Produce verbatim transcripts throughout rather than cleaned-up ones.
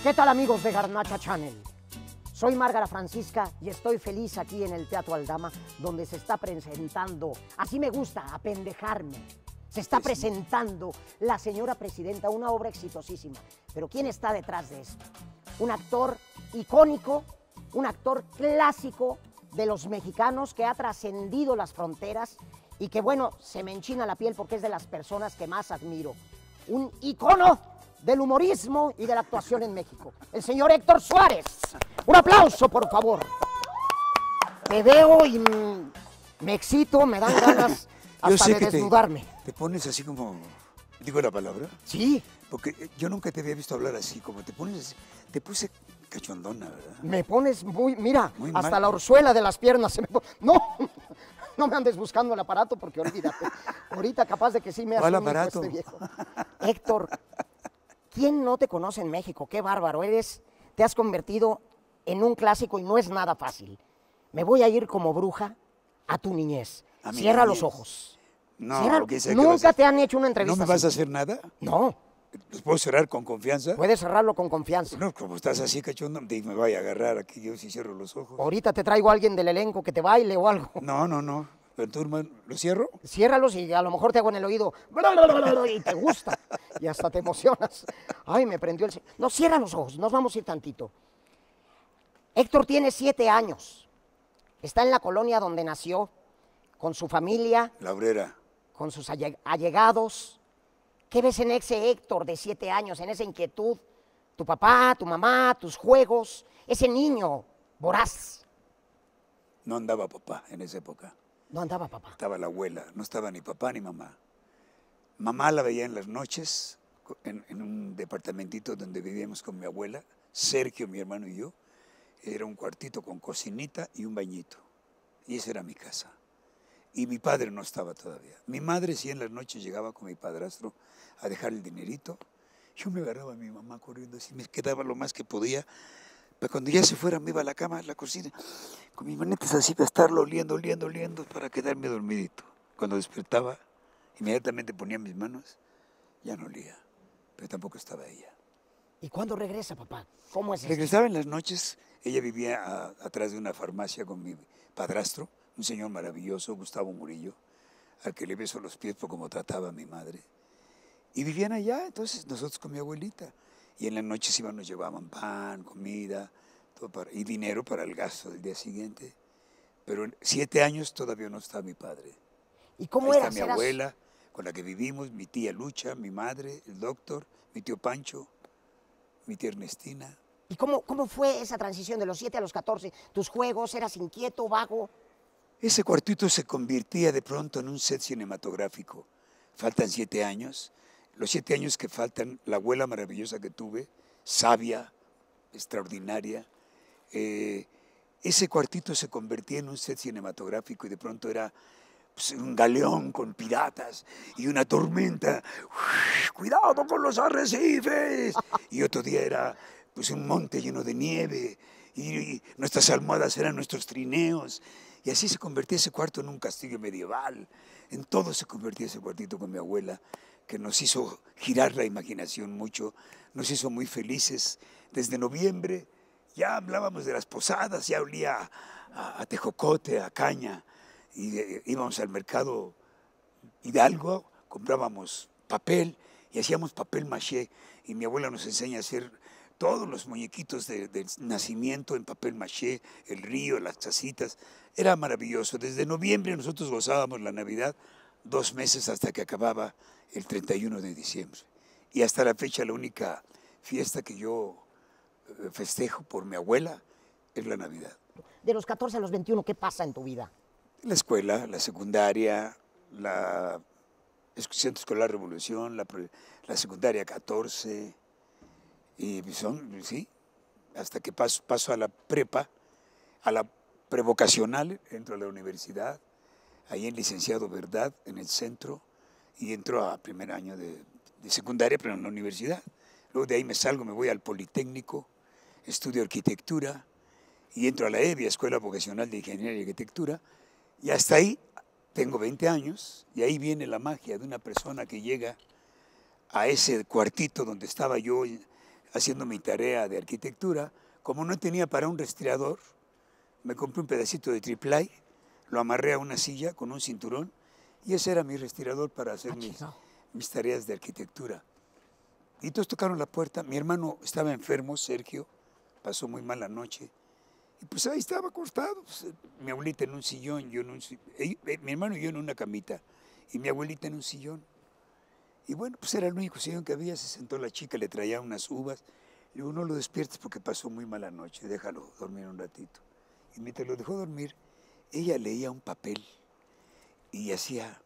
¿Qué tal, amigos de Garnacha Channel? Soy Márgara Francisca y estoy feliz aquí en el Teatro Aldama, donde se está presentando, así me gusta, apendejarme. Se está presentando La Señora Presidenta, una obra exitosísima. Pero ¿quién está detrás de esto? Un actor icónico, un actor clásico de los mexicanos que ha trascendido las fronteras y que, bueno, se me enchina la piel porque es de las personas que más admiro. Un icono del humorismo y de la actuación en México, el señor Héctor Suárez. Un aplauso, por favor. Te veo y me excito, me dan ganas hasta yo sé de que desnudarme. Te, te pones así como, digo la palabra. Sí. Porque yo nunca te había visto hablar así, como te pones así. Te puse cachondona, ¿verdad? Me pones muy, mira, muy hasta mal. La orzuela de las piernas se me pone. No, no me andes buscando el aparato porque olvídate. Ahorita capaz de que sí me hace ¿Cuál un hijo aparato? este viejo. Héctor, ¿quién no te conoce en México? Qué bárbaro eres. Te has convertido en un clásico y no es nada fácil. Me voy a ir como bruja a tu niñez. ¿A mi Cierra niñez? los ojos. No, Cierra- ¿qué sé que vas Nunca a- te han hecho una entrevista ¿No me vas a así. hacer nada? No, ¿Los puedo cerrar con confianza? puedes cerrarlo con confianza. No, como estás así cachondo, me vaya a agarrar aquí, yo si cierro los ojos. Ahorita te traigo a alguien del elenco que te baile o algo. No, no, no. Pero tú, hermano, ¿lo cierro? Ciérralos y a lo mejor te hago en el oído y te gusta y hasta te emocionas. Ay, me prendió el... No, cierra los ojos, nos vamos a ir tantito. Héctor tiene siete años. Está en la colonia donde nació, con su familia, La obrera. con sus alle- allegados. ¿Qué ves en ese Héctor de siete años, en esa inquietud? Tu papá, tu mamá, tus juegos, ese niño voraz. No andaba papá en esa época. No andaba papá. Estaba la abuela, no estaba ni papá ni mamá. Mamá la veía en las noches en, en un departamentito donde vivíamos con mi abuela, Sergio, mi hermano y yo. Era un cuartito con cocinita y un bañito. Y esa era mi casa. Y mi padre no estaba todavía. Mi madre sí en las noches llegaba con mi padrastro a dejar el dinerito. Yo me agarraba a mi mamá corriendo así, me quedaba lo más que podía. Pero cuando ya se fuera me iba a la cama, a la cocina, con mis manetas así para estarlo oliendo, oliendo, oliendo, para quedarme dormidito. Cuando despertaba, inmediatamente ponía mis manos, ya no olía, pero tampoco estaba ella. ¿Y cuándo regresa, papá? ¿Cómo es esto? Regresaba en las noches, ella vivía a- atrás de una farmacia con mi padrastro, un señor maravilloso, Gustavo Murillo, al que le beso los pies por cómo trataba a mi madre. Y vivían allá, entonces nosotros con mi abuelita. Y en las noches iban, nos llevaban pan, comida, todo para, y dinero para el gasto del día siguiente. Pero en siete años todavía no está mi padre. ¿Y cómo Ahí eras? está mi ¿Eras- abuela, con la que vivimos, mi tía Lucha, mi madre, el doctor, mi tío Pancho, mi tía Ernestina. ¿Y cómo, cómo fue esa transición de los siete a los catorce? ¿Tus juegos? ¿Eras inquieto, vago? Ese cuartito se convertía de pronto en un set cinematográfico. Faltan siete años. Los siete años que faltan, la abuela maravillosa que tuve, sabia, extraordinaria. eh, ese cuartito se convertía en un set cinematográfico y de pronto era pues, un galeón con piratas y una tormenta. ¡Uy, cuidado con los arrecifes! Y otro día era pues, un monte lleno de nieve y, y nuestras almohadas eran nuestros trineos. Y así se convertía ese cuarto en un castillo medieval. En todo se convertía ese cuartito con mi abuela, que nos hizo girar la imaginación mucho, nos hizo muy felices. Desde noviembre ya hablábamos de las posadas, ya olía a, a tejocote, a caña, y eh, íbamos al mercado Hidalgo, comprábamos papel y hacíamos papel maché, y mi abuela nos enseña a hacer todos los muñequitos de, del nacimiento en papel maché, el río, las tacitas. Era maravilloso. Desde noviembre nosotros gozábamos la Navidad dos meses hasta que acababa el treinta y uno de diciembre. Y hasta la fecha la única fiesta que yo eh, festejo por mi abuela es la Navidad. De los catorce a los veintiuno, ¿qué pasa en tu vida? La escuela, la secundaria, la Centro Escolar Revolución, la, pre- la secundaria catorce, y son, sí, hasta que paso, paso a la prepa, a la prevocacional, entro a la universidad, ahí en licenciado Verdad, en el centro, y entro a primer año de, de secundaria, pero en la universidad. Luego de ahí me salgo, me voy al Politécnico, estudio arquitectura, y entro a la EVIA, Escuela Vocacional de Ingeniería y Arquitectura, y hasta ahí tengo veinte años, y ahí viene la magia de una persona que llega a ese cuartito donde estaba yo haciendo mi tarea de arquitectura, como no tenía para un respirador, me compré un pedacito de triplay, lo amarré a una silla con un cinturón y ese era mi respirador para hacer mis, mis tareas de arquitectura. Y todos tocaron la puerta, mi hermano estaba enfermo, Sergio, pasó muy mala noche. Y pues ahí estaba acostado, pues, mi abuelita en un sillón, yo en un sillón, mi hermano y yo en una camita, y mi abuelita en un sillón. Y bueno, pues era el único sillón que había, se sentó la chica, le traía unas uvas. Le digo, no lo despiertes porque pasó muy mala noche, déjalo dormir un ratito. Y mientras lo dejó dormir, ella leía un papel y hacía...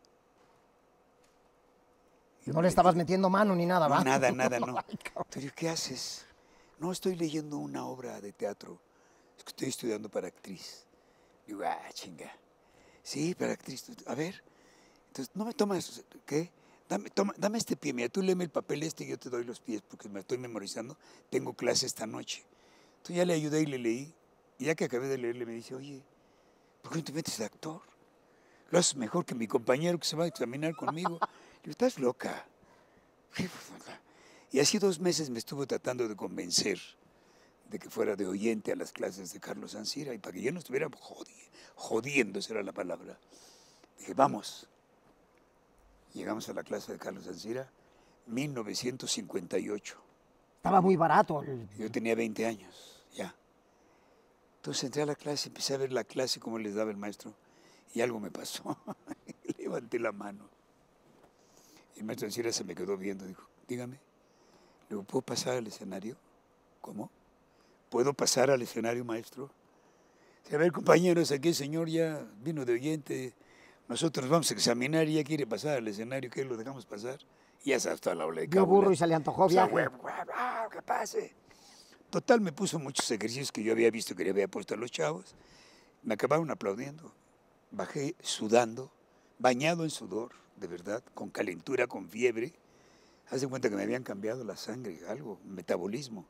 No le estabas metiendo mano ni nada, ¿va? No, nada, nada, no. Entonces, ¿qué haces? No, estoy leyendo una obra de teatro. Es que estoy estudiando para actriz. Digo, ah, chinga. Sí, para actriz. A ver. Entonces, no me tomas, ¿qué? Dame, toma, dame este pie, mira, tú léeme el papel este y yo te doy los pies porque me estoy memorizando. Tengo clase esta noche. Entonces ya le ayudé y le leí. Y ya que acabé de leerle me dice, oye, ¿por qué no te metes de actor? Lo haces mejor que mi compañero que se va a examinar conmigo. Le digo, estás loca. Y así dos meses me estuvo tratando de convencer de que fuera de oyente a las clases de Carlos Ansira y para que yo no estuviera jodi jodiendo, esa era la palabra. Dije, vamos. Llegamos a la clase de Carlos Ansira, mil novecientos cincuenta y ocho. Estaba muy barato. Yo tenía veinte años, ya. Entonces entré a la clase, empecé a ver la clase, cómo les daba el maestro, y algo me pasó. Levanté la mano. Y el maestro Ansira se me quedó viendo, dijo, dígame, le digo, ¿puedo pasar al escenario? ¿Cómo? ¿Puedo pasar al escenario, maestro? A ver, compañeros, aquí el señor ya vino de oyente, nosotros vamos a examinar y ya quiere pasar al escenario, ¿qué lo dejamos pasar? Y ya sabes, toda la ola de Vio burro y se le antojó viaje. O sea, que pase. Total, me puso muchos ejercicios que yo había visto que le había puesto a los chavos. Me acabaron aplaudiendo. Bajé sudando, bañado en sudor, de verdad, con calentura, con fiebre. Haz de cuenta que me habían cambiado la sangre, algo, metabolismo.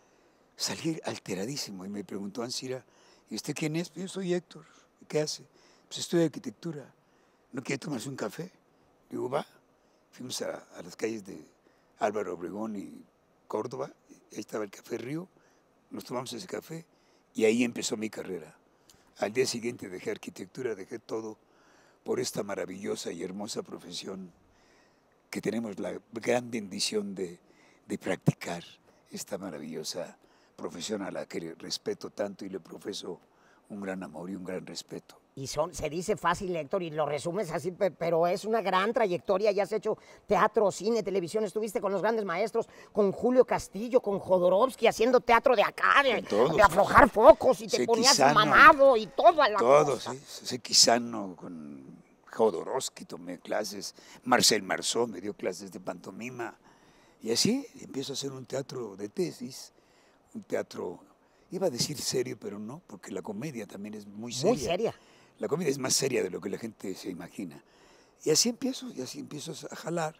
Salí alteradísimo y me preguntó Ansira, ¿y usted quién es? Yo soy Héctor. ¿Qué hace? Pues estudio arquitectura. ¿No quiere tomarse un café? Digo, va. Fuimos a, a las calles de Álvaro Obregón y Córdoba. Ahí estaba el Café Río. Nos tomamos ese café y ahí empezó mi carrera. Al día siguiente dejé arquitectura, dejé todo por esta maravillosa y hermosa profesión que tenemos la gran bendición de, de practicar esta maravillosa profesión a la que respeto tanto y le profeso un gran amor y un gran respeto. Y son, se dice fácil, Héctor, y lo resumes así, pero es una gran trayectoria. Ya has hecho teatro, cine, televisión, estuviste con los grandes maestros, con Julio Castillo, con Jodorowsky, haciendo teatro de acá, de, de aflojar focos, y te ponías mamado y todo a la Todo, cosa. sí. Sequizano, con Jodorowsky tomé clases, Marcel Marceau me dio clases de pantomima, y así empiezo a hacer un teatro de tesis, un teatro, iba a decir serio, pero no, porque la comedia también es muy seria. Muy seria. La comedia es más seria de lo que la gente se imagina. Y así empiezo, y así empiezo a jalar.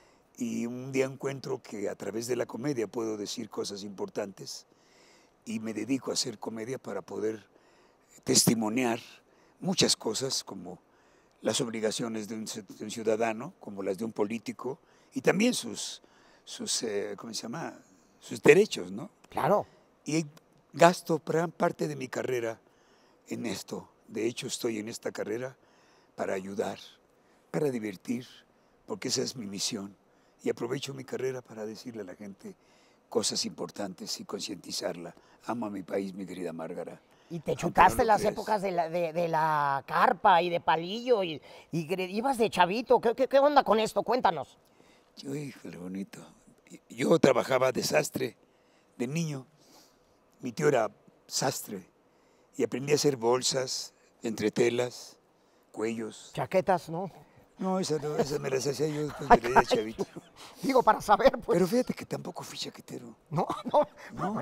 Y un día encuentro que a través de la comedia puedo decir cosas importantes y me dedico a hacer comedia para poder testimoniar muchas cosas como las obligaciones de un, de un ciudadano, como las de un político y también sus, sus eh, ¿cómo se llama? Sus derechos, ¿no? Claro. Y gasto gran parte de mi carrera en esto. De hecho, estoy en esta carrera para ayudar, para divertir, porque esa es mi misión. Y aprovecho mi carrera para decirle a la gente cosas importantes y concientizarla. Amo a mi país, mi querida Márgara. Y te chutaste no las crees. épocas de la, de, de la carpa y de palillo, y, y ibas de chavito. ¿Qué, qué, ¿Qué onda con esto? Cuéntanos. Yo, híjole, bonito. Yo trabajaba de sastre, de niño. Mi tío era sastre y aprendí a hacer bolsas, entretelas, cuellos. Chaquetas, ¿no? No, esas no, esa me las hacía yo después de que era chavito. Digo, para saber, pues. Pero fíjate que tampoco fui chaquetero. No, no. No.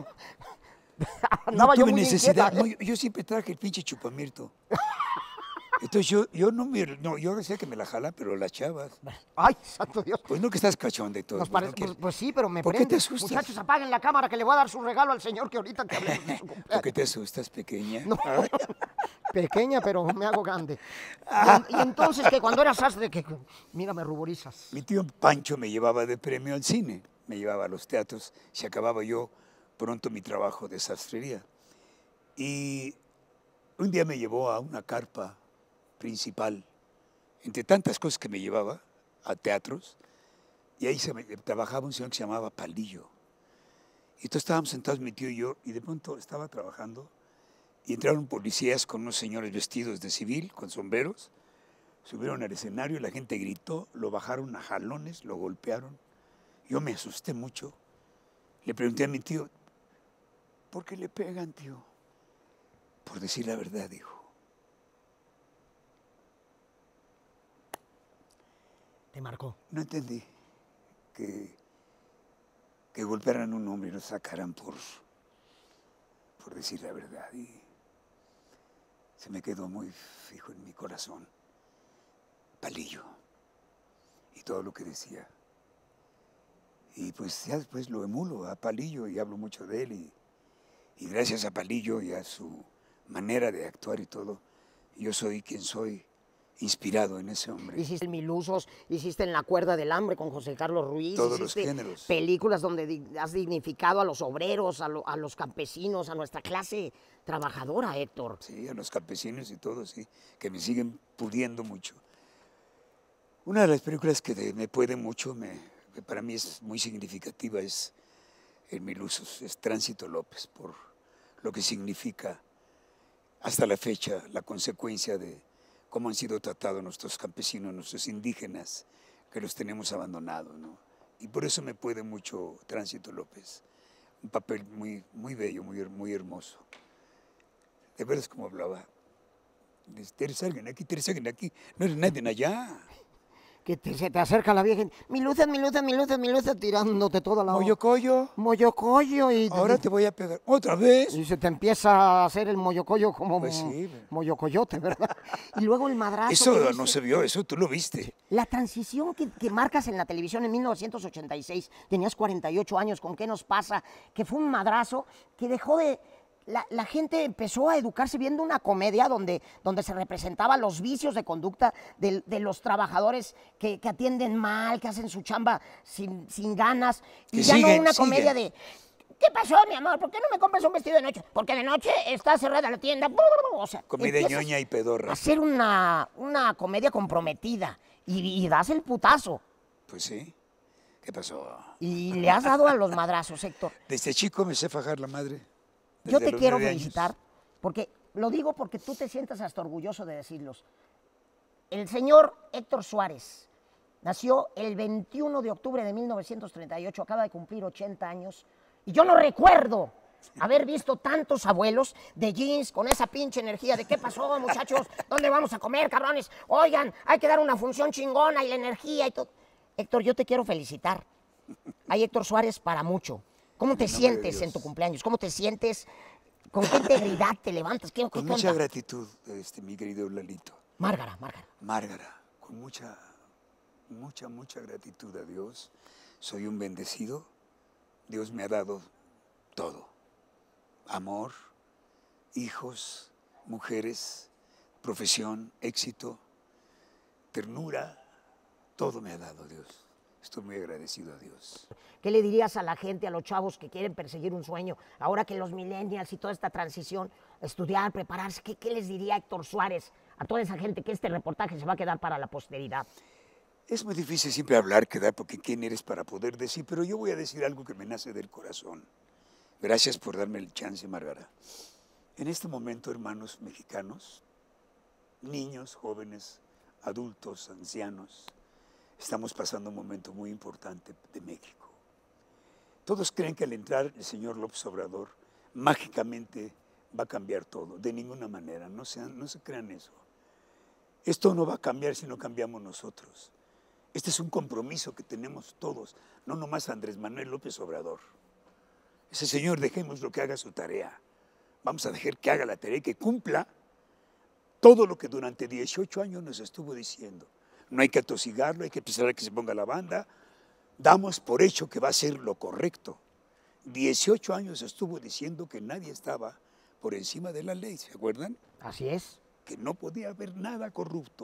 Andaba no yo tuve muy necesidad. Inquieta, ¿eh? no, yo, yo siempre traje el pinche chupamirto. Entonces yo, yo no me, no, yo decía que me la jalan, pero las chavas. Ay, santo Dios. Pues no que estás cachón y todo. Nos Pues, parece, no pues, pues sí, pero me ¿Por prende. qué te asustas? Muchachos, apaguen la cámara que le voy a dar su regalo al señor que ahorita que hablemos de su cumpleaños. ¿Por qué te asustas, pequeña? No, pequeña, pero me hago grande. Y, y entonces, que cuando eras sastre, que mira, me ruborizas. Mi tío Pancho me llevaba de premio al cine. me llevaba a los teatros, se acababa yo pronto mi trabajo de sastrería. Y un día me llevó a una carpa principal, entre tantas cosas que me llevaba a teatros, y ahí se me, trabajaba un señor que se llamaba Palillo. Y entonces estábamos sentados mi tío y yo, y de pronto estaba trabajando, y entraron policías con unos señores vestidos de civil, con sombreros, subieron al escenario, la gente gritó, lo bajaron a jalones, lo golpearon. Yo me asusté mucho. Le pregunté a mi tío, ¿por qué le pegan, tío? Por decir la verdad, dijo. ¿Te marcó? No entendí que, que golpearan a un hombre y lo sacaran por, por decir la verdad. Y se me quedó muy fijo en mi corazón. Palillo. Y todo lo que decía. Y pues ya después lo emulo a Palillo y hablo mucho de él. Y, y gracias a Palillo y a su manera de actuar y todo, yo soy quien soy, inspirado en ese hombre. Hiciste el Milusos, hiciste En la cuerda del hambre con José Carlos Ruiz. Todos los hiciste géneros. películas donde has dignificado a los obreros, a, lo, a los campesinos, a nuestra clase trabajadora, Héctor. Sí, a los campesinos y todo, sí, que me siguen pudiendo mucho. Una de las películas que de, me puede mucho, me, que para mí es muy significativa, es El Milusos, es Tránsito López, por lo que significa hasta la fecha la consecuencia de cómo han sido tratados nuestros campesinos, nuestros indígenas, que los tenemos abandonados, ¿no? Y por eso me puede mucho Tránsito López, un papel muy, muy bello, muy, muy hermoso. De veras como hablaba, Teresa, alguien aquí, Teresa, alguien aquí, no eres nadie allá. Que te, se te acerca la vieja, mi luces, mi luces, mi luces, mi luces, tirándote toda la... Moyocoyo. Moyocoyo y... Ahora te voy a pegar. ¿Otra vez? Y se te empieza a hacer el moyocoyo como Pues sí. moyocoyote, ¿verdad? Y luego el madrazo... Eso no se vio, eso tú lo viste. La transición que, que marcas en la televisión en mil novecientos ochenta y seis, tenías cuarenta y ocho años, ¿con qué nos pasa? Que fue un madrazo que dejó de... La, la gente empezó a educarse viendo una comedia donde, donde se representaban los vicios de conducta de, de los trabajadores que, que atienden mal, que hacen su chamba sin, sin ganas. Y que ya siguen, no una siguen. comedia de... ¿Qué pasó, mi amor? ¿Por qué no me compras un vestido de noche? Porque de noche está cerrada la tienda. O sea, comida ñoña y pedorra. Hacer una, una comedia comprometida y, y das el putazo. Pues sí. ¿Qué pasó? Y le has dado a los madrazos, Héctor. Desde chico me sé fajar la madre. Yo te quiero felicitar, porque lo digo porque tú te sientas hasta orgulloso de decirlos. El señor Héctor Suárez nació el veintiuno de octubre de mil novecientos treinta y ocho, acaba de cumplir ochenta años, y yo no recuerdo haber visto tantos abuelos de jeans con esa pinche energía de ¿qué pasó, muchachos? ¿Dónde vamos a comer, cabrones? Oigan, hay que dar una función chingona y la energía y todo. Héctor, yo te quiero felicitar. Hay Héctor Suárez para mucho. ¿Cómo te sientes en tu cumpleaños? ¿Cómo te sientes? ¿Con qué integridad te levantas? ¿Qué, con qué mucha onda? gratitud, este, mi querido Lalito. Márgara, Márgara. Márgara, con mucha, mucha, mucha gratitud a Dios. Soy un bendecido. Dios me ha dado todo. Amor, hijos, mujeres, profesión, éxito, ternura. Todo me ha dado Dios. Estoy muy agradecido a Dios. ¿Qué le dirías a la gente, a los chavos que quieren perseguir un sueño, ahora que los millennials y toda esta transición, estudiar, prepararse? ¿Qué, qué les diría Héctor Suárez a toda esa gente que este reportaje se va a quedar para la posteridad? Es muy difícil siempre hablar, quedar, porque quién eres para poder decir, pero yo voy a decir algo que me nace del corazón. Gracias por darme el chance, Márgara. En este momento, hermanos mexicanos, niños, jóvenes, adultos, ancianos, estamos pasando un momento muy importante de México. Todos creen que al entrar el señor López Obrador, mágicamente va a cambiar todo. De ninguna manera, no, sean, no se crean eso. Esto no va a cambiar si no cambiamos nosotros. Este es un compromiso que tenemos todos, no nomás Andrés Manuel López Obrador. Ese señor, dejemos lo que haga su tarea. Vamos a dejar que haga la tarea y que cumpla todo lo que durante dieciocho años nos estuvo diciendo. No hay que atosigarlo, hay que esperar a que se ponga la banda. Damos por hecho que va a ser lo correcto. dieciocho años estuvo diciendo que nadie estaba por encima de la ley, ¿se acuerdan? Así es. Que no podía haber nada corrupto.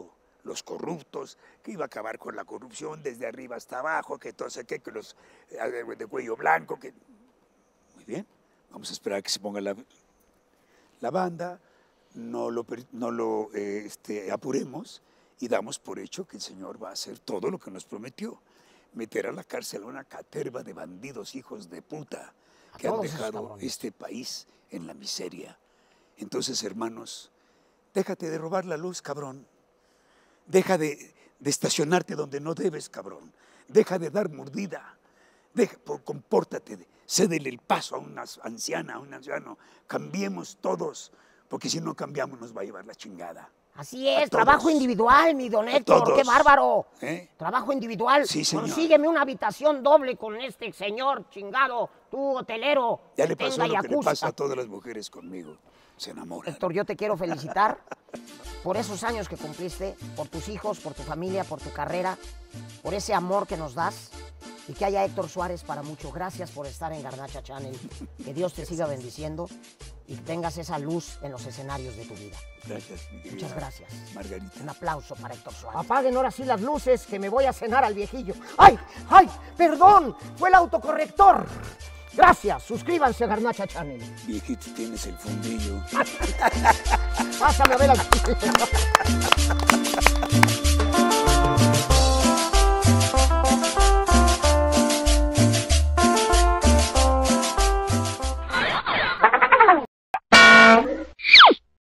los corruptos, que iba a acabar con la corrupción desde arriba hasta abajo, que todo sé qué, que los eh, de cuello blanco, que... Muy bien, vamos a esperar a que se ponga la, la banda, no lo, no lo eh, este, apuremos y damos por hecho que el Señor va a hacer todo lo que nos prometió. Meter a la cárcel a una caterva de bandidos, hijos de puta, que han dejado este país en la miseria. Entonces, hermanos, déjate de robar la luz, cabrón. Deja de, de estacionarte donde no debes, cabrón. Deja de dar mordida. Deja, compórtate, cédele el paso a una anciana, a un anciano. Cambiemos todos, porque si no cambiamos nos va a llevar la chingada. Así es, trabajo individual, mi don Héctor, qué bárbaro. ¿Eh? Trabajo individual. Sí, señor. Consígueme una habitación doble con este señor chingado, tú hotelero. Ya le pasó lo que le pasa a todas las mujeres conmigo, se enamoran. Héctor, yo te quiero felicitar por esos años que cumpliste, por tus hijos, por tu familia, por tu carrera, por ese amor que nos das. Y que haya Héctor Suárez para mucho. Gracias por estar en Garnacha Channel. Que Dios te siga bendiciendo y que tengas esa luz en los escenarios de tu vida. Gracias, mi querida Muchas gracias. Margarita. Un aplauso para Héctor Suárez. Apaguen ahora sí las luces, que me voy a cenar al viejillo. ¡Ay! ¡Ay! ¡Perdón! ¡Fue el autocorrector! Gracias. Suscríbanse a Garnacha Channel. Viejito, tienes el fundillo. Pásame a ver al...